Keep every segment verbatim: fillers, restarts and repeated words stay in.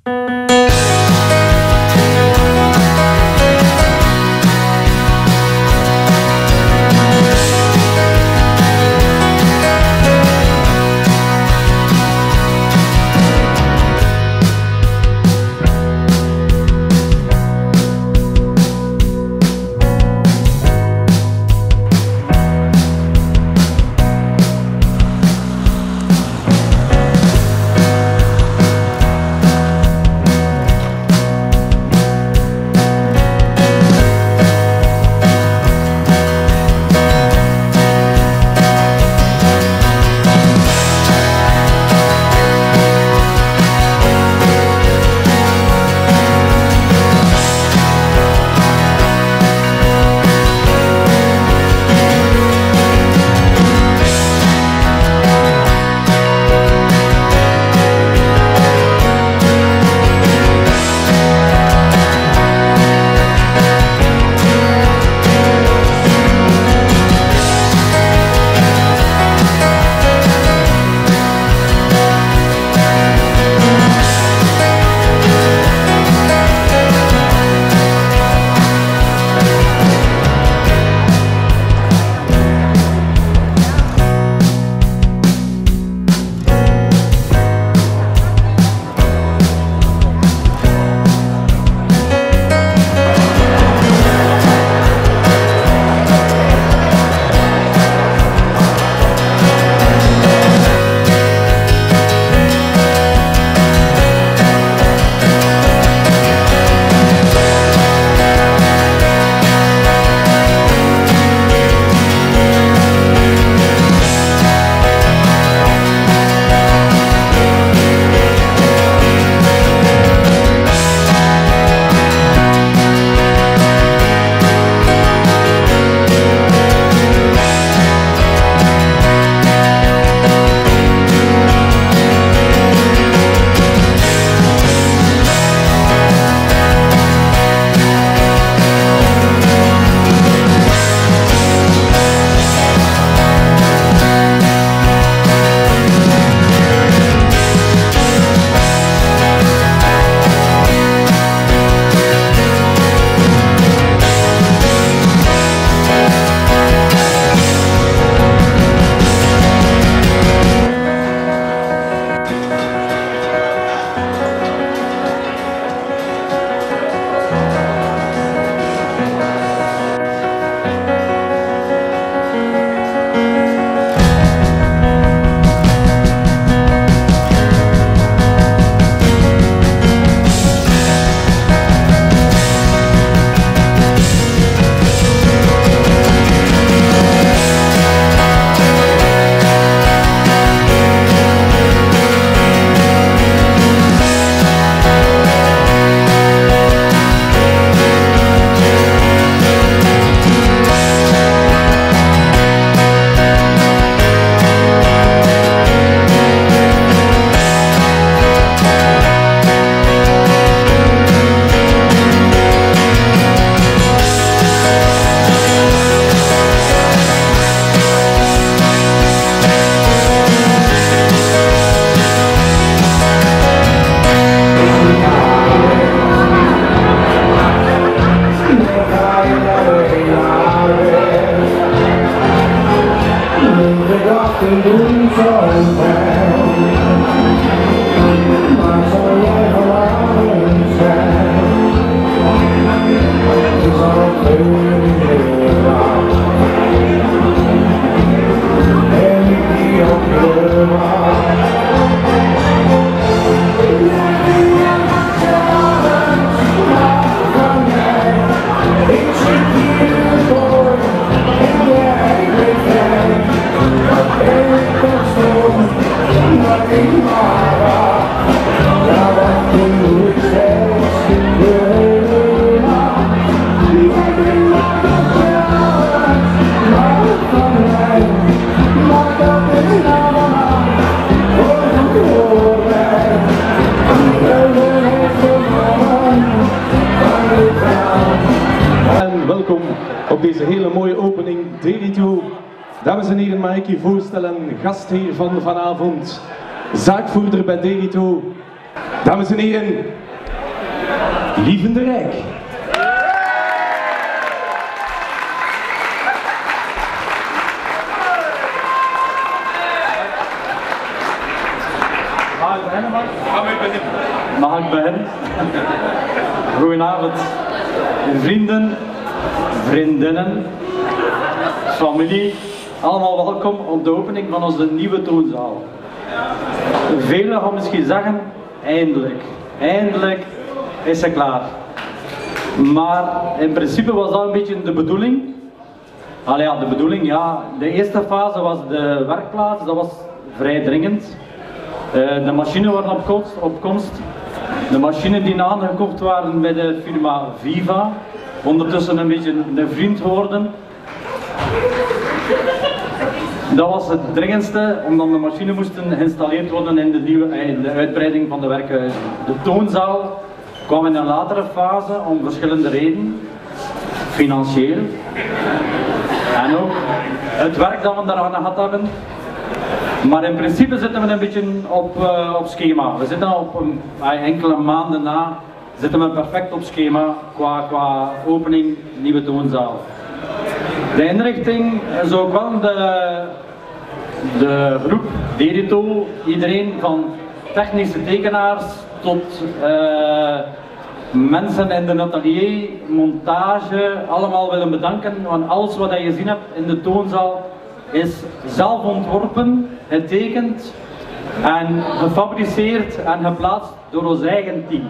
deze hele mooie opening drieëndertig. Dames en heren, mag ik u voorstellen, gastheer van vanavond, zaakvoerder bij drieëndertig, Dames en heren, Lieven de Rijk. Mag ik beginnen, Mark? Mag ik beginnen? Goedenavond, vrienden, vriendinnen, familie, allemaal welkom op de opening van onze nieuwe toonzaal. Velen gaan misschien zeggen, eindelijk, eindelijk is ze klaar. Maar in principe was dat een beetje de bedoeling. Allee, ja, de bedoeling, ja. De eerste fase was de werkplaats, dat was vrij dringend. Uh, de machines waren op komst, op komst. De machines die aangekocht waren bij de firma Viva. Ondertussen een beetje een vriend geworden. Dat was het dringendste, omdat de machines moesten geïnstalleerd worden in de, nieuwe, in de uitbreiding van de werkhuizen. De toonzaal kwam in een latere fase om verschillende redenen. Financieel. En ook het werk dat we daaraan gehad hebben. Maar in principe zitten we een beetje op, uh, op schema. We zitten op een, uh, enkele maanden na zitten we perfect op schema qua, qua opening nieuwe toonzaal. De inrichting is ook wel de, de groep, Derito, iedereen van technische tekenaars tot uh, mensen in de atelier, montage, allemaal willen bedanken. Want alles wat je gezien hebt in de toonzaal is zelf ontworpen, getekend en gefabriceerd en geplaatst door ons eigen team.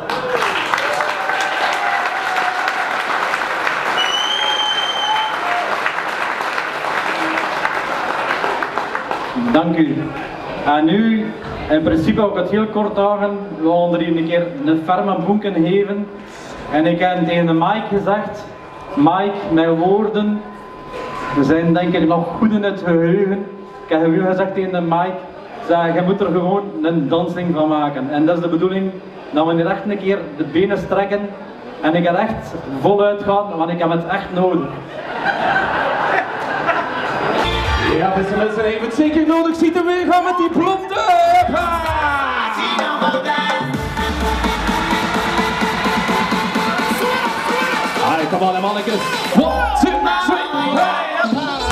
Dank u. En nu, in principe ook het heel kort dagen, we gaan er hier een keer een ferme boeken geven. En ik heb tegen de Mike gezegd, Mike, mijn woorden, we zijn denk ik nog goed in het geheugen. Ik heb u gezegd tegen de Mike, zeg, je moet er gewoon een dansing van maken. En dat is de bedoeling, dat we hier echt een keer de benen strekken. En ik ga echt voluit gaan, want ik heb het echt nodig. Ja, beste mensen, even het zeker nodig. Ziet er weer gaan met die blonde. Alright, come on, mannetjes. One, two, three, hey.